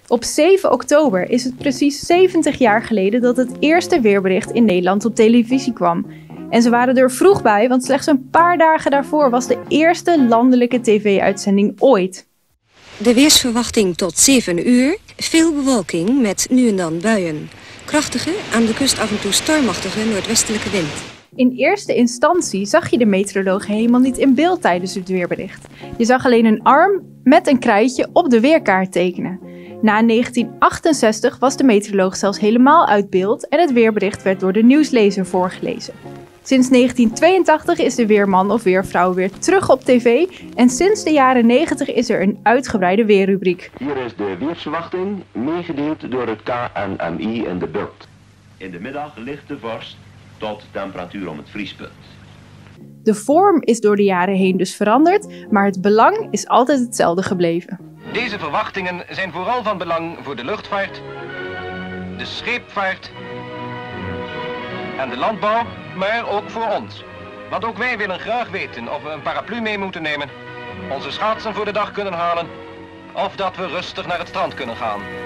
Op 7 oktober is het precies 70 jaar geleden dat het eerste weerbericht in Nederland op televisie kwam. En ze waren er vroeg bij, want slechts een paar dagen daarvoor was de eerste landelijke tv-uitzending ooit. De weersverwachting tot 7 uur. Veel bewolking met nu en dan buien. Krachtige, aan de kust af en toe stormachtige noordwestelijke wind. In eerste instantie zag je de meteoroloog helemaal niet in beeld tijdens het weerbericht. Je zag alleen een arm met een krijtje op de weerkaart tekenen. Na 1968 was de meteoroloog zelfs helemaal uit beeld en het weerbericht werd door de nieuwslezer voorgelezen. Sinds 1982 is de weerman of weervrouw weer terug op tv en sinds de jaren 90 is er een uitgebreide weerrubriek. Hier is de weersverwachting, meegedeeld door het KNMI in de bult. In de middag lichte vorst tot temperatuur om het vriespunt. De vorm is door de jaren heen dus veranderd, maar het belang is altijd hetzelfde gebleven. Deze verwachtingen zijn vooral van belang voor de luchtvaart, de scheepvaart en de landbouw, maar ook voor ons. Want ook wij willen graag weten of we een paraplu mee moeten nemen, onze schaatsen voor de dag kunnen halen of dat we rustig naar het strand kunnen gaan.